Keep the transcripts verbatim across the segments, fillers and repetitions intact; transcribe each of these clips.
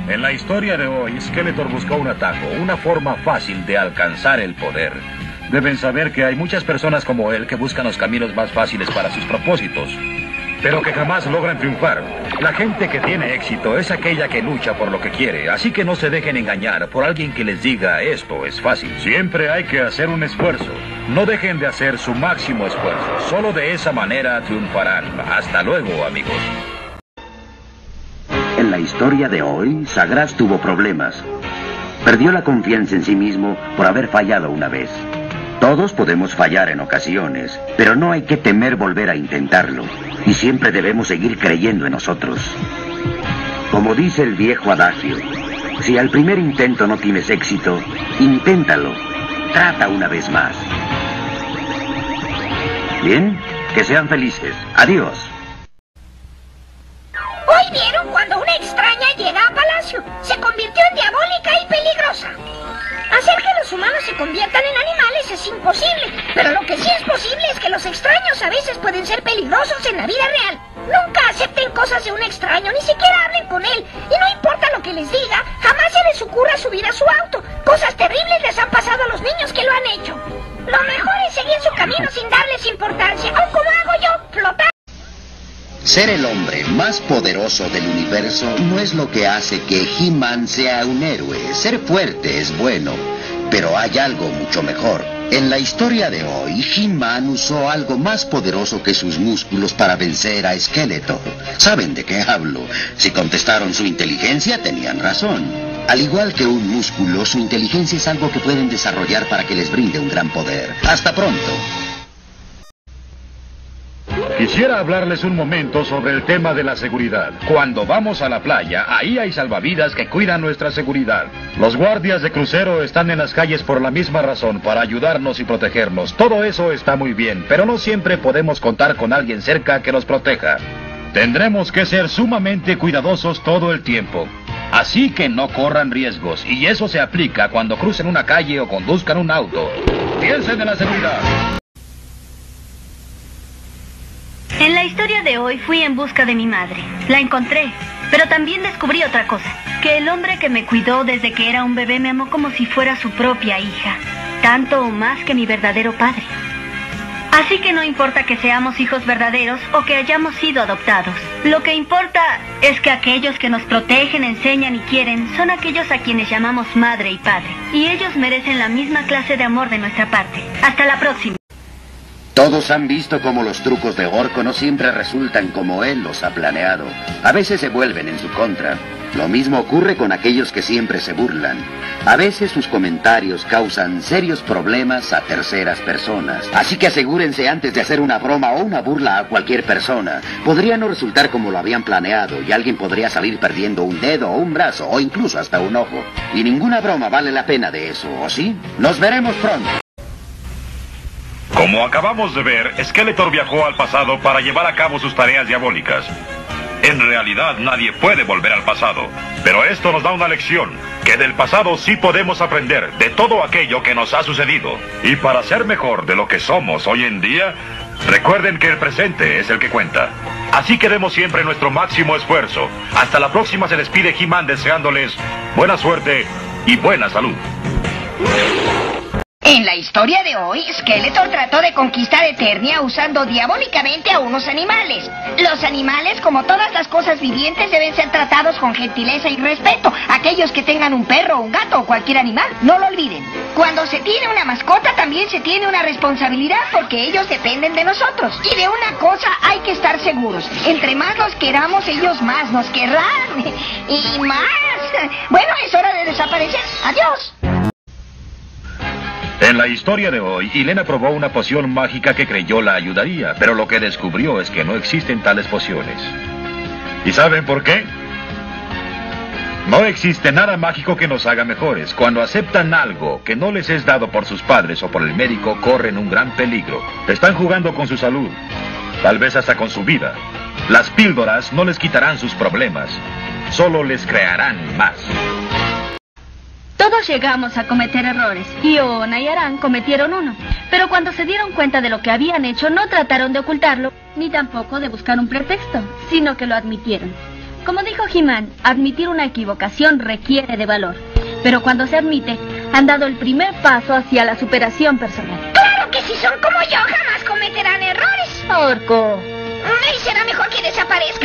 En la historia de hoy, Skeletor buscó un atajo, una forma fácil de alcanzar el poder. Deben saber que hay muchas personas como él que buscan los caminos más fáciles para sus propósitos, pero que jamás logran triunfar. La gente que tiene éxito es aquella que lucha por lo que quiere, así que no se dejen engañar por alguien que les diga esto es fácil. Siempre hay que hacer un esfuerzo. No dejen de hacer su máximo esfuerzo. Solo de esa manera triunfarán. Hasta luego, amigos. En la historia de hoy, Sagraz tuvo problemas. Perdió la confianza en sí mismo por haber fallado una vez. Todos podemos fallar en ocasiones, pero no hay que temer volver a intentarlo. Y siempre debemos seguir creyendo en nosotros. Como dice el viejo adagio, si al primer intento no tienes éxito, inténtalo. Trata una vez más. Bien, que sean felices. Adiós. Hoy vieron cuando una extraña llega a Palacio. Se convirtió en diabólica y peligrosa. Hacer que los humanos se conviertan en animales es imposible, pero lo que sí es posible es que los extraños a veces pueden ser peligrosos en la vida real. Nunca acepten cosas de un extraño, ni siquiera hablen con él. Y no importa lo que les diga, jamás se les ocurra subir a su auto. Cosas terribles les han pasado a los niños que lo han hecho. Lo mejor es seguir su camino sin darles importancia, o como hago yo, flotar. Ser el hombre más poderoso del universo no es lo que hace que He-Man sea un héroe. Ser fuerte es bueno, pero hay algo mucho mejor. En la historia de hoy, He-Man usó algo más poderoso que sus músculos para vencer a Skeletor. ¿Saben de qué hablo? Si contestaron su inteligencia, tenían razón. Al igual que un músculo, su inteligencia es algo que pueden desarrollar para que les brinde un gran poder. ¡Hasta pronto! Quisiera hablarles un momento sobre el tema de la seguridad. Cuando vamos a la playa, ahí hay salvavidas que cuidan nuestra seguridad. Los guardias de crucero están en las calles por la misma razón, para ayudarnos y protegernos. Todo eso está muy bien, pero no siempre podemos contar con alguien cerca que nos proteja. Tendremos que ser sumamente cuidadosos todo el tiempo. Así que no corran riesgos, y eso se aplica cuando crucen una calle o conduzcan un auto. Piensen en la seguridad. En la historia de hoy fui en busca de mi madre. La encontré, pero también descubrí otra cosa. Que el hombre que me cuidó desde que era un bebé me amó como si fuera su propia hija. Tanto o más que mi verdadero padre. Así que no importa que seamos hijos verdaderos o que hayamos sido adoptados. Lo que importa es que aquellos que nos protegen, enseñan y quieren son aquellos a quienes llamamos madre y padre. Y ellos merecen la misma clase de amor de nuestra parte. Hasta la próxima. Todos han visto cómo los trucos de Orko no siempre resultan como él los ha planeado. A veces se vuelven en su contra. Lo mismo ocurre con aquellos que siempre se burlan. A veces sus comentarios causan serios problemas a terceras personas. Así que asegúrense antes de hacer una broma o una burla a cualquier persona. Podría no resultar como lo habían planeado y alguien podría salir perdiendo un dedo o un brazo o incluso hasta un ojo. Y ninguna broma vale la pena de eso, ¿o sí? ¡Nos veremos pronto! Como acabamos de ver, Skeletor viajó al pasado para llevar a cabo sus tareas diabólicas. En realidad nadie puede volver al pasado, pero esto nos da una lección, que del pasado sí podemos aprender de todo aquello que nos ha sucedido. Y para ser mejor de lo que somos hoy en día, recuerden que el presente es el que cuenta. Así que demos siempre nuestro máximo esfuerzo. Hasta la próxima, se despide He-Man deseándoles buena suerte y buena salud. En la historia de hoy, Skeletor trató de conquistar Eternia usando diabólicamente a unos animales. Los animales, como todas las cosas vivientes, deben ser tratados con gentileza y respeto. Aquellos que tengan un perro, un gato o cualquier animal, no lo olviden. Cuando se tiene una mascota, también se tiene una responsabilidad porque ellos dependen de nosotros. Y de una cosa hay que estar seguros. Entre más los queramos, ellos más nos querrán. Y más. Bueno, es hora de desaparecer. Adiós. En la historia de hoy, Elena probó una poción mágica que creyó la ayudaría, pero lo que descubrió es que no existen tales pociones. ¿Y saben por qué? No existe nada mágico que nos haga mejores. Cuando aceptan algo que no les es dado por sus padres o por el médico, corren un gran peligro. Están jugando con su salud, tal vez hasta con su vida. Las píldoras no les quitarán sus problemas, solo les crearán más. Todos llegamos a cometer errores, y Ona y Aran cometieron uno. Pero cuando se dieron cuenta de lo que habían hecho, no trataron de ocultarlo, ni tampoco de buscar un pretexto, sino que lo admitieron. como dijo He-Man, admitir una equivocación requiere de valor. Pero cuando se admite, han dado el primer paso hacia la superación personal. ¡Claro que si son como yo, jamás cometerán errores! Orco. Y será mejor que desaparezca.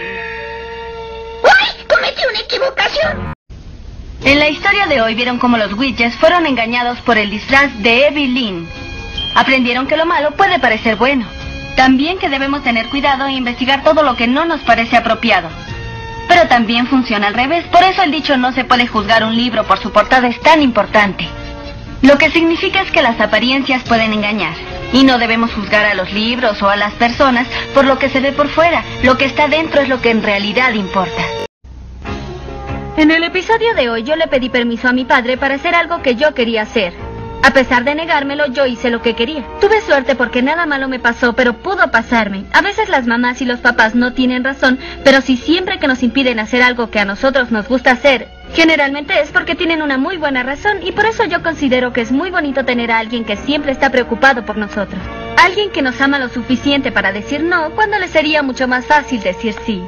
¡Uy! ¡Cometí una equivocación! En la historia de hoy vieron cómo los Witches fueron engañados por el disfraz de Evelyn. Aprendieron que lo malo puede parecer bueno. También que debemos tener cuidado e investigar todo lo que no nos parece apropiado. Pero también funciona al revés. Por eso el dicho no se puede juzgar un libro por su portada es tan importante. Lo que significa es que las apariencias pueden engañar. Y no debemos juzgar a los libros o a las personas por lo que se ve por fuera. Lo que está dentro es lo que en realidad importa. En el episodio de hoy yo le pedí permiso a mi padre para hacer algo que yo quería hacer. A pesar de negármelo, yo hice lo que quería. Tuve suerte porque nada malo me pasó, pero pudo pasarme. A veces las mamás y los papás no tienen razón, pero si siempre que nos impiden hacer algo que a nosotros nos gusta hacer, generalmente es porque tienen una muy buena razón, y por eso yo considero que es muy bonito tener a alguien que siempre está preocupado por nosotros. Alguien que nos ama lo suficiente para decir no, cuando le sería mucho más fácil decir sí.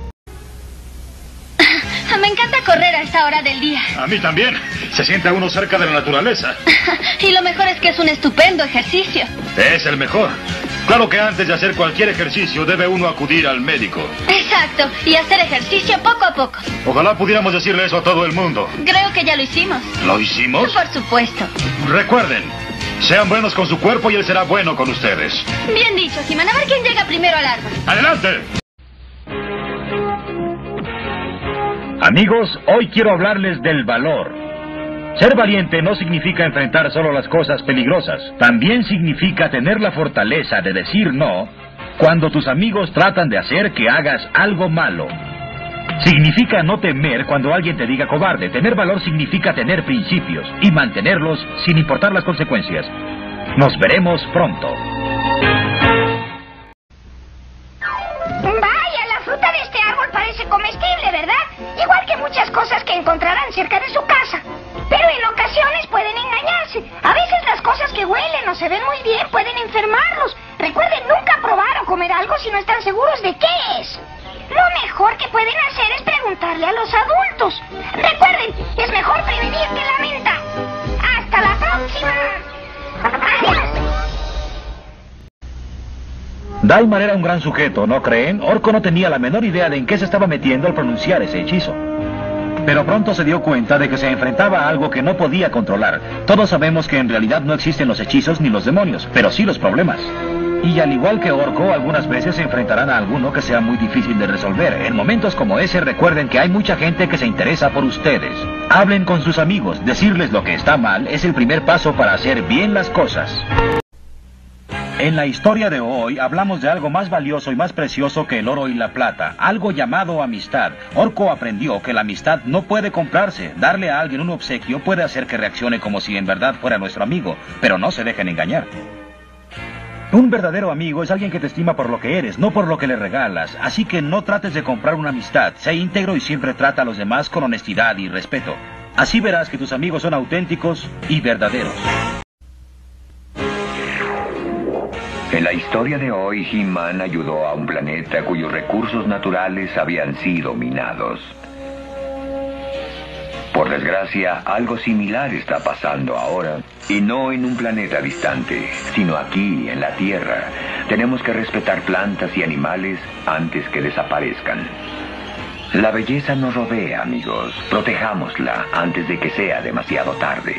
Me encanta correr a esta hora del día. A mí también. Se siente uno cerca de la naturaleza. Y lo mejor es que es un estupendo ejercicio. Es el mejor. Claro que antes de hacer cualquier ejercicio debe uno acudir al médico. Exacto, y hacer ejercicio poco a poco. Ojalá pudiéramos decirle eso a todo el mundo. Creo que ya lo hicimos. ¿Lo hicimos? Por supuesto. Recuerden, sean buenos con su cuerpo y él será bueno con ustedes. Bien dicho, He-Man. A ver quién llega primero al árbol. ¡Adelante! Amigos, hoy quiero hablarles del valor. Ser valiente no significa enfrentar solo las cosas peligrosas. También significa tener la fortaleza de decir no cuando tus amigos tratan de hacer que hagas algo malo. Significa no temer cuando alguien te diga cobarde. Tener valor significa tener principios y mantenerlos sin importar las consecuencias. Nos veremos pronto. Vaya, la fruta de este árbol parece comestible, ¿verdad? Igual que muchas cosas que encontrarán cerca de su casa. Pero en ocasiones pueden engañarse. A veces las cosas que huelen o se ven muy bien pueden enfermarlos. Recuerden nunca probar o comer algo si no están seguros de qué es. Lo mejor que pueden hacer es preguntarle a los adultos. Recuerden, es mejor prevenir que lamentar. ¡Hasta la próxima! ¡Adiós! Daimar era un gran sujeto, ¿no creen? Orco no tenía la menor idea de en qué se estaba metiendo al pronunciar ese hechizo. Pero pronto se dio cuenta de que se enfrentaba a algo que no podía controlar. Todos sabemos que en realidad no existen los hechizos ni los demonios, pero sí los problemas. Y al igual que Orco, algunas veces se enfrentarán a alguno que sea muy difícil de resolver. En momentos como ese, recuerden que hay mucha gente que se interesa por ustedes. Hablen con sus amigos. Decirles lo que está mal es el primer paso para hacer bien las cosas. En la historia de hoy hablamos de algo más valioso y más precioso que el oro y la plata, algo llamado amistad. Orco aprendió que la amistad no puede comprarse. Darle a alguien un obsequio puede hacer que reaccione como si en verdad fuera nuestro amigo, pero no se dejen engañar. Un verdadero amigo es alguien que te estima por lo que eres, no por lo que le regalas. Así que no trates de comprar una amistad. Sé íntegro y siempre trata a los demás con honestidad y respeto. Así verás que tus amigos son auténticos y verdaderos. En la historia de hoy, He-Man ayudó a un planeta cuyos recursos naturales habían sido minados. Por desgracia, algo similar está pasando ahora. Y no en un planeta distante, sino aquí, en la Tierra. Tenemos que respetar plantas y animales antes que desaparezcan. La belleza nos rodea, amigos. Protejámosla antes de que sea demasiado tarde.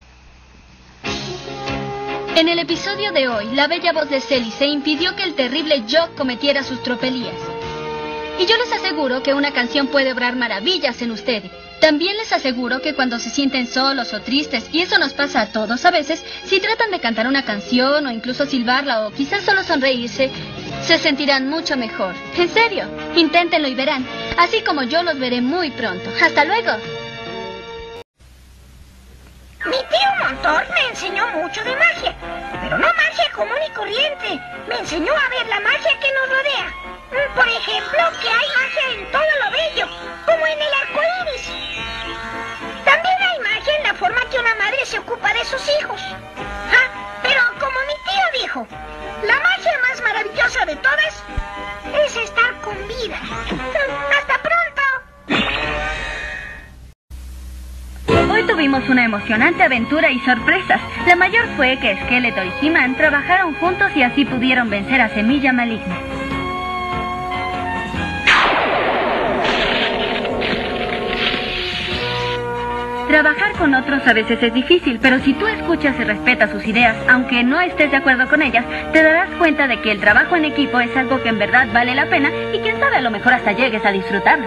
En el episodio de hoy, la bella voz de Célice impidió que el terrible Jock cometiera sus tropelías. Y yo les aseguro que una canción puede obrar maravillas en ustedes. También les aseguro que cuando se sienten solos o tristes, y eso nos pasa a todos a veces, si tratan de cantar una canción o incluso silbarla o quizás solo sonreírse, se sentirán mucho mejor. En serio, inténtenlo y verán, así como yo los veré muy pronto. ¡Hasta luego! Mi tío Montor me enseñó mucho de magia, pero no magia común y corriente. Me enseñó a ver la magia que nos rodea. Por ejemplo, que hay magia en todo lo bello, como en el arco iris. También hay magia en la forma que una madre se ocupa de sus hijos. Ah, pero como mi tío dijo, la magia más maravillosa de todas es estar con vida. Hasta pronto. tuvimos una emocionante aventura y sorpresas. La mayor fue que Skeletor y He-Man trabajaron juntos y así pudieron vencer a Semilla Maligna. Trabajar con otros a veces es difícil, pero si tú escuchas y respetas sus ideas, aunque no estés de acuerdo con ellas, te darás cuenta de que el trabajo en equipo es algo que en verdad vale la pena y quién sabe, a lo mejor hasta llegues a disfrutarlo.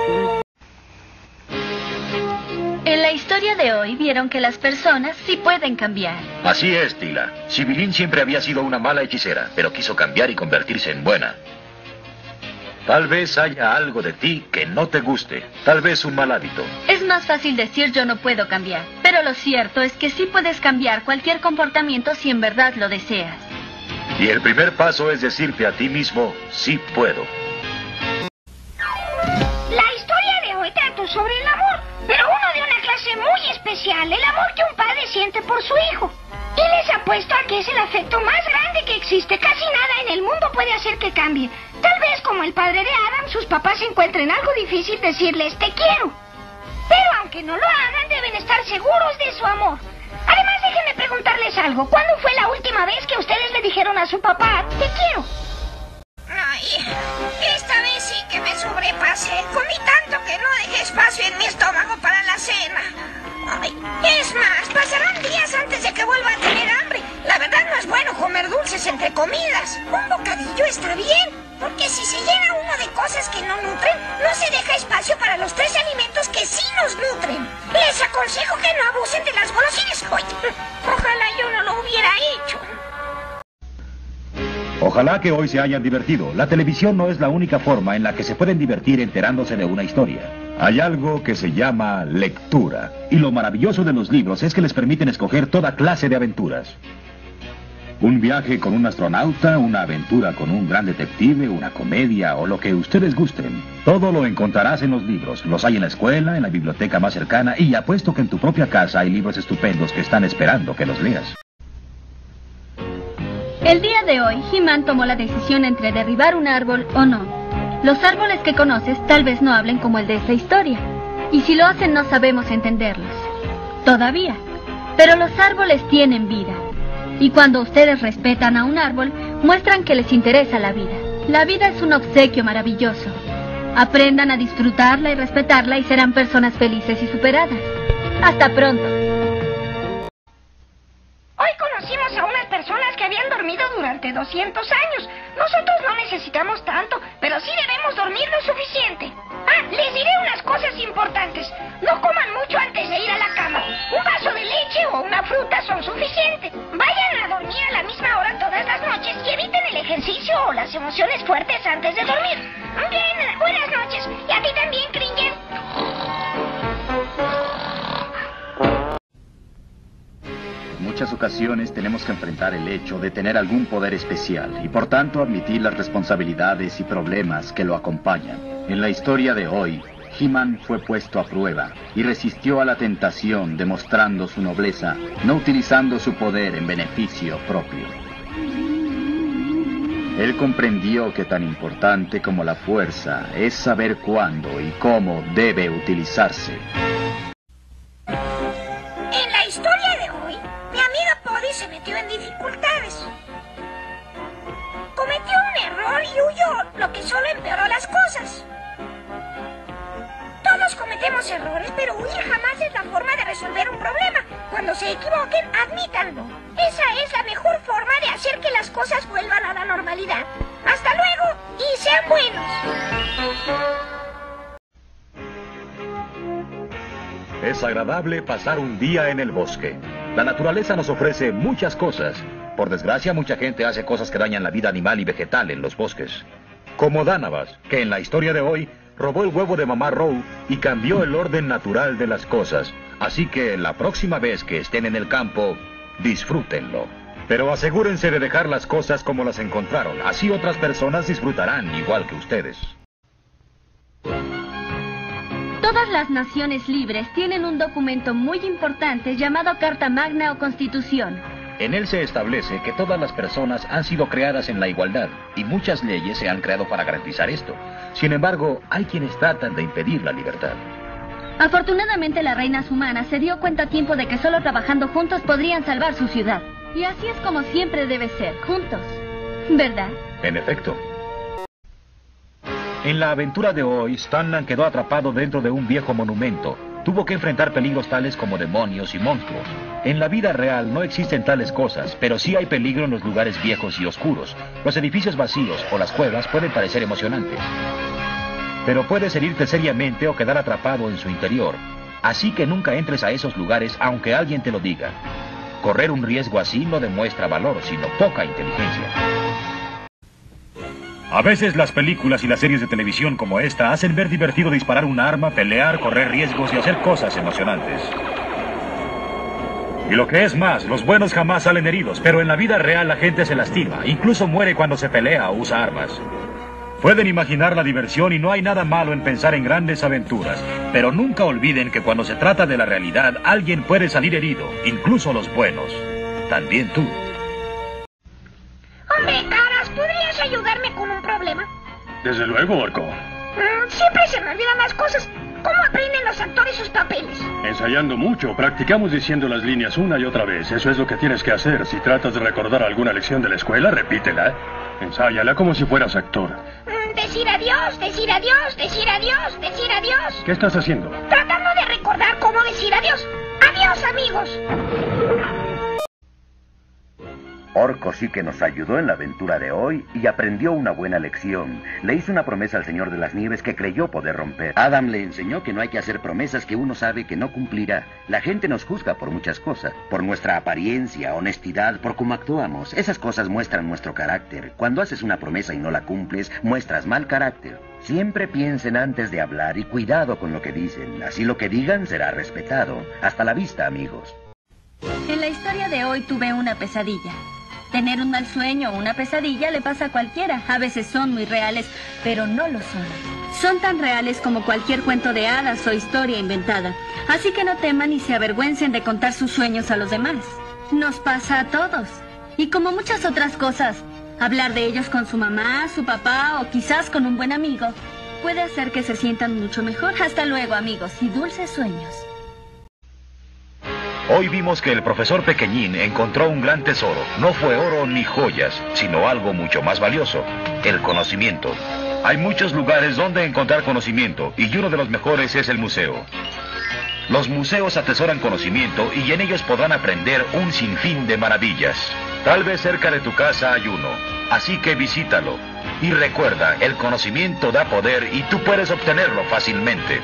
En la historia de hoy vieron que las personas sí pueden cambiar. Así es, Tila. Sibilín siempre había sido una mala hechicera, pero quiso cambiar y convertirse en buena. Tal vez haya algo de ti que no te guste, tal vez un mal hábito. Es más fácil decir yo no puedo cambiar, pero lo cierto es que sí puedes cambiar cualquier comportamiento si en verdad lo deseas. Y el primer paso es decirte a ti mismo, sí puedo. La historia de hoy trató sobre el amor, pero uno de una clase muy especial, el amor que un padre siente por su hijo. Y les apuesto a que es el afecto más grande que existe. Casi nada en el mundo puede hacer que cambie. Tal vez como el padre de Adam, sus papás encuentren algo difícil decirles te quiero. Pero aunque no lo hagan, deben estar seguros de su amor. Además, déjenme preguntarles algo. ¿Cuándo fue la última vez que ustedes le dijeron a su papá te quiero? Ay, esta vez sí que me sobrepasé. Comí tanto que no dejé espacio en mi estómago para la cena. Ay, es más, pasarán días antes de que vuelva a tener hambre. La verdad no es bueno comer dulces entre comidas. Un bocadillo está bien, porque si se llena uno de cosas que no nutren, no se deja espacio para los tres alimentos que sí nos nutren. Les aconsejo que no abusen de las golosinas. Ay, ojalá yo no lo hubiera hecho. Ojalá que hoy se hayan divertido. La televisión no es la única forma en la que se pueden divertir enterándose de una historia. Hay algo que se llama lectura. Y lo maravilloso de los libros es que les permiten escoger toda clase de aventuras. Un viaje con un astronauta, una aventura con un gran detective, una comedia o lo que ustedes gusten. Todo lo encontrarás en los libros. Los hay en la escuela, en la biblioteca más cercana y apuesto que en tu propia casa hay libros estupendos que están esperando que los leas. El día de hoy, He-Man tomó la decisión entre derribar un árbol o no. Los árboles que conoces tal vez no hablen como el de esta historia. Y si lo hacen no sabemos entenderlos. Todavía. Pero los árboles tienen vida. Y cuando ustedes respetan a un árbol, muestran que les interesa la vida. La vida es un obsequio maravilloso. Aprendan a disfrutarla y respetarla y serán personas felices y superadas. Hasta pronto. Hoy conocimos a unas personas que habían dormido durante doscientos años. Nosotros no necesitamos tanto, pero sí debemos dormir lo suficiente. Ah, les diré unas cosas importantes. No coman mucho antes de ir a la cama. Un vaso de leche o una fruta son suficientes. Vayan a dormir a la misma hora todas las noches y eviten el ejercicio o las emociones fuertes antes de dormir. Bien, buenas noches. Y a ti también, Cringer. En muchas ocasiones tenemos que enfrentar el hecho de tener algún poder especial y por tanto admitir las responsabilidades y problemas que lo acompañan. En la historia de hoy, He-Man fue puesto a prueba y resistió a la tentación demostrando su nobleza, no utilizando su poder en beneficio propio. Él comprendió que tan importante como la fuerza es saber cuándo y cómo debe utilizarse. En la historia de hoy, mi amiga Poddy se metió en dificultades. Cometió un error y huyó, lo que solo empeoró las cosas. Todos cometemos errores, pero huir jamás es la forma de resolver un problema. Cuando se equivoquen, admítanlo. Esa es la mejor forma de hacer que las cosas vuelvan a la normalidad. Hasta luego y sean buenos. Es agradable pasar un día en el bosque. La naturaleza nos ofrece muchas cosas. Por desgracia, mucha gente hace cosas que dañan la vida animal y vegetal en los bosques. Como Danabas, que en la historia de hoy robó el huevo de mamá Row y cambió el orden natural de las cosas. Así que la próxima vez que estén en el campo, disfrútenlo. Pero asegúrense de dejar las cosas como las encontraron. Así otras personas disfrutarán igual que ustedes. Todas las naciones libres tienen un documento muy importante llamado Carta Magna o Constitución. En él se establece que todas las personas han sido creadas en la igualdad y muchas leyes se han creado para garantizar esto. Sin embargo, hay quienes tratan de impedir la libertad. Afortunadamente la reina humana se dio cuenta a tiempo de que solo trabajando juntos podrían salvar su ciudad. Y así es como siempre debe ser, juntos. ¿Verdad? En efecto. En la aventura de hoy, Stanlan quedó atrapado dentro de un viejo monumento. Tuvo que enfrentar peligros tales como demonios y monstruos. En la vida real no existen tales cosas, pero sí hay peligro en los lugares viejos y oscuros. Los edificios vacíos o las cuevas pueden parecer emocionantes, pero puedes herirte seriamente o quedar atrapado en su interior. Así que nunca entres a esos lugares aunque alguien te lo diga. Correr un riesgo así no demuestra valor, sino poca inteligencia. A veces las películas y las series de televisión como esta hacen ver divertido disparar un arma, pelear, correr riesgos y hacer cosas emocionantes. Y lo que es más, los buenos jamás salen heridos, pero en la vida real la gente se lastima, incluso muere cuando se pelea o usa armas. Pueden imaginar la diversión y no hay nada malo en pensar en grandes aventuras, pero nunca olviden que cuando se trata de la realidad, alguien puede salir herido, incluso los buenos. También tú. Hombre, Caras, ¿podrías ayudarme con un problema? Desde luego, Orco. Mm, siempre se me olvidan las cosas. ¿Cómo aprenden los actores sus papeles? Ensayando mucho, practicamos diciendo las líneas una y otra vez. Eso es lo que tienes que hacer. Si tratas de recordar alguna lección de la escuela, repítela. Ensáyala como si fueras actor. Mm, decir adiós, decir adiós, decir adiós, decir adiós. ¿Qué estás haciendo? Tratando de recordar cómo decir adiós. Adiós, amigos. Orco sí que nos ayudó en la aventura de hoy y aprendió una buena lección. Le hizo una promesa al Señor de las Nieves que creyó poder romper. Adam le enseñó que no hay que hacer promesas que uno sabe que no cumplirá. La gente nos juzga por muchas cosas. Por nuestra apariencia, honestidad, por cómo actuamos. Esas cosas muestran nuestro carácter. Cuando haces una promesa y no la cumples, muestras mal carácter. Siempre piensen antes de hablar y cuidado con lo que dicen. Así lo que digan será respetado. Hasta la vista, amigos. En la historia de hoy tuve una pesadilla. Tener un mal sueño o una pesadilla le pasa a cualquiera. A veces son muy reales, pero no lo son. Son tan reales como cualquier cuento de hadas o historia inventada. Así que no teman ni se avergüencen de contar sus sueños a los demás. Nos pasa a todos. Y como muchas otras cosas, hablar de ellos con su mamá, su papá o quizás con un buen amigo puede hacer que se sientan mucho mejor. Hasta luego, amigos, y dulces sueños. Hoy vimos que el profesor Pequeñín encontró un gran tesoro. No fue oro ni joyas, sino algo mucho más valioso: el conocimiento. Hay muchos lugares donde encontrar conocimiento, y uno de los mejores es el museo. Los museos atesoran conocimiento y en ellos podrán aprender un sinfín de maravillas. Tal vez cerca de tu casa hay uno, así que visítalo. Y recuerda, el conocimiento da poder y tú puedes obtenerlo fácilmente.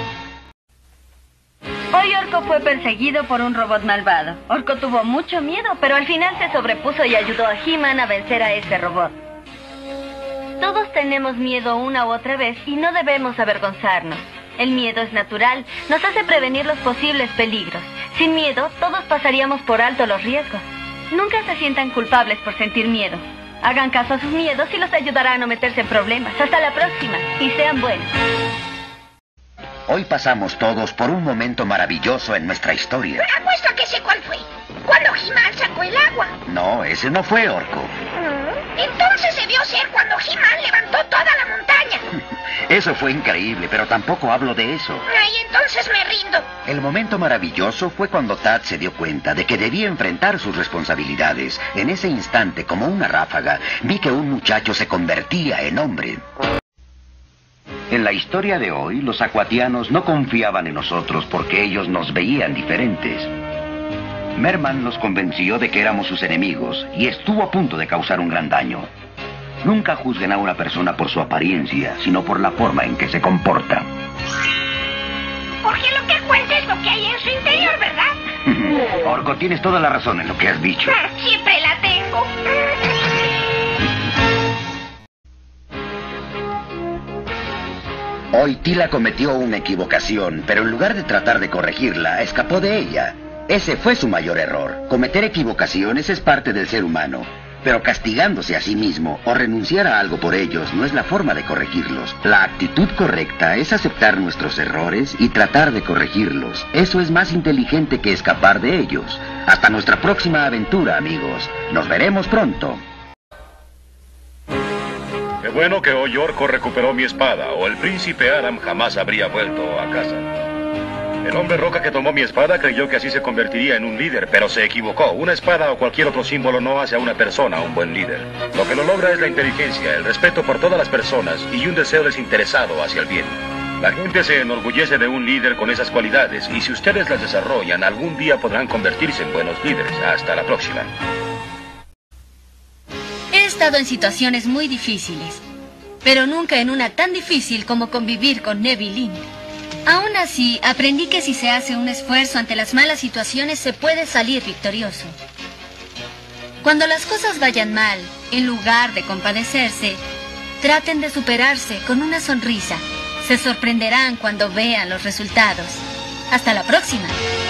Hoy Orco fue perseguido por un robot malvado. Orco tuvo mucho miedo, pero al final se sobrepuso y ayudó a He-Man a vencer a ese robot. Todos tenemos miedo una u otra vez y no debemos avergonzarnos. El miedo es natural, nos hace prevenir los posibles peligros. Sin miedo, todos pasaríamos por alto los riesgos. Nunca se sientan culpables por sentir miedo. Hagan caso a sus miedos y los ayudará a no meterse en problemas. Hasta la próxima, y sean buenos. Hoy pasamos todos por un momento maravilloso en nuestra historia. Apuesto a que sé cuál fue. Cuando He-Man sacó el agua. No, ese no fue Orco. Entonces debió ser cuando He-Man levantó toda la montaña. Eso fue increíble, pero tampoco hablo de eso. Ay, entonces me rindo. El momento maravilloso fue cuando Tad se dio cuenta de que debía enfrentar sus responsabilidades. En ese instante, como una ráfaga, vi que un muchacho se convertía en hombre. En la historia de hoy, los acuatianos no confiaban en nosotros porque ellos nos veían diferentes. Merman nos convenció de que éramos sus enemigos y estuvo a punto de causar un gran daño. Nunca juzguen a una persona por su apariencia, sino por la forma en que se comporta. Porque lo que cuenta es lo que hay en su interior, ¿verdad? Orco, tienes toda la razón en lo que has dicho. Siempre la tengo. Hoy Tila cometió una equivocación, pero en lugar de tratar de corregirla, escapó de ella. Ese fue su mayor error. Cometer equivocaciones es parte del ser humano, pero castigándose a sí mismo o renunciar a algo por ellos no es la forma de corregirlos. La actitud correcta es aceptar nuestros errores y tratar de corregirlos. Eso es más inteligente que escapar de ellos. Hasta nuestra próxima aventura, amigos. Nos veremos pronto. Qué bueno que hoy Orco recuperó mi espada, o el príncipe Adam jamás habría vuelto a casa. El hombre roca que tomó mi espada creyó que así se convertiría en un líder, pero se equivocó. Una espada o cualquier otro símbolo no hace a una persona un buen líder. Lo que lo logra es la inteligencia, el respeto por todas las personas y un deseo desinteresado hacia el bien. La gente se enorgullece de un líder con esas cualidades y si ustedes las desarrollan, algún día podrán convertirse en buenos líderes. Hasta la próxima. He estado en situaciones muy difíciles, pero nunca en una tan difícil como convivir con Neville Lind. Aún así, aprendí que si se hace un esfuerzo ante las malas situaciones, se puede salir victorioso. Cuando las cosas vayan mal, en lugar de compadecerse, traten de superarse con una sonrisa. Se sorprenderán cuando vean los resultados. Hasta la próxima.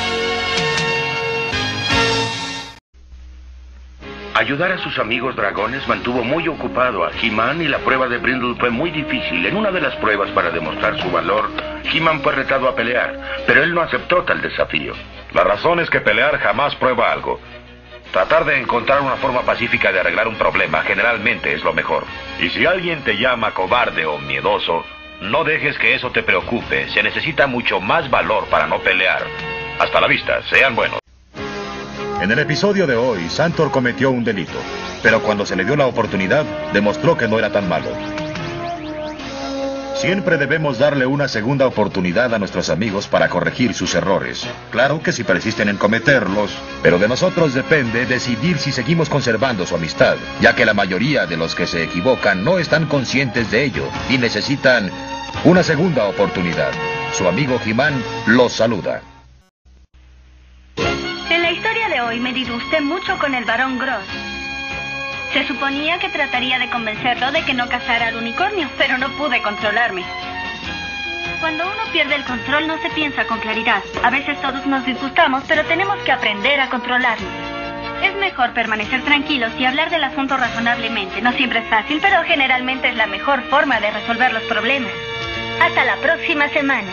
Ayudar a sus amigos dragones mantuvo muy ocupado a He-Man y la prueba de Brindle fue muy difícil. En una de las pruebas para demostrar su valor, He-Man fue retado a pelear, pero él no aceptó tal desafío. La razón es que pelear jamás prueba algo. Tratar de encontrar una forma pacífica de arreglar un problema generalmente es lo mejor. Y si alguien te llama cobarde o miedoso, no dejes que eso te preocupe. Se necesita mucho más valor para no pelear. Hasta la vista, sean buenos. En el episodio de hoy, Santor cometió un delito, pero cuando se le dio la oportunidad, demostró que no era tan malo. Siempre debemos darle una segunda oportunidad a nuestros amigos para corregir sus errores. Claro que si persisten en cometerlos, pero de nosotros depende decidir si seguimos conservando su amistad, ya que la mayoría de los que se equivocan no están conscientes de ello y necesitan una segunda oportunidad. Su amigo He-Man los saluda. En la historia de hoy me disgusté mucho con el Barón Gross. Se suponía que trataría de convencerlo de que no cazara al unicornio, pero no pude controlarme. Cuando uno pierde el control no se piensa con claridad. A veces todos nos disgustamos, pero tenemos que aprender a controlarnos. Es mejor permanecer tranquilos y hablar del asunto razonablemente. No siempre es fácil, pero generalmente es la mejor forma de resolver los problemas. Hasta la próxima semana.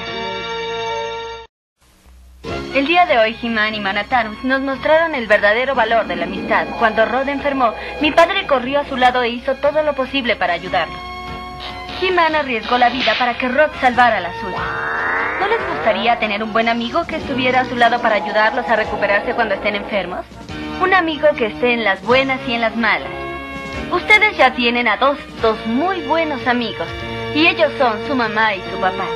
El día de hoy, He-Man y Manatarus nos mostraron el verdadero valor de la amistad. Cuando Rod enfermó, mi padre corrió a su lado e hizo todo lo posible para ayudarlo. He-Man arriesgó la vida para que Rod salvara la suya. ¿No les gustaría tener un buen amigo que estuviera a su lado para ayudarlos a recuperarse cuando estén enfermos? Un amigo que esté en las buenas y en las malas. Ustedes ya tienen a dos, dos muy buenos amigos, y ellos son su mamá y su papá.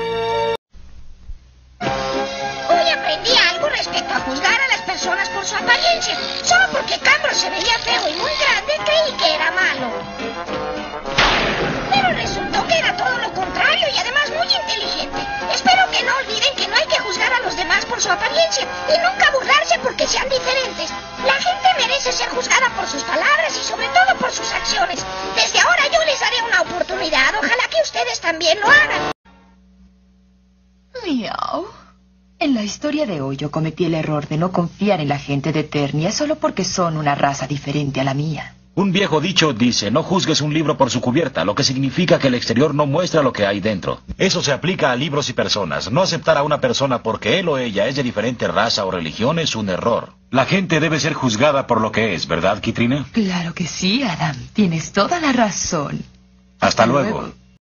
Aprendí algo respecto a juzgar a las personas por su apariencia. Solo porque Cambro se veía feo y muy grande, creí que era malo. Pero resultó que era todo lo contrario y además muy inteligente. Espero que no olviden que no hay que juzgar a los demás por su apariencia y nunca burlarse porque sean diferentes. La gente merece ser juzgada por sus palabras y sobre todo por sus acciones. Desde ahora yo les daré una oportunidad. Ojalá que ustedes también lo hagan. Miau. En la historia de hoy yo cometí el error de no confiar en la gente de Eternia solo porque son una raza diferente a la mía. Un viejo dicho dice, no juzgues un libro por su cubierta, lo que significa que el exterior no muestra lo que hay dentro. Eso se aplica a libros y personas. No aceptar a una persona porque él o ella es de diferente raza o religión es un error. La gente debe ser juzgada por lo que es, ¿verdad, Kitrina? Claro que sí, Adam. Tienes toda la razón. Hasta, Hasta luego. luego.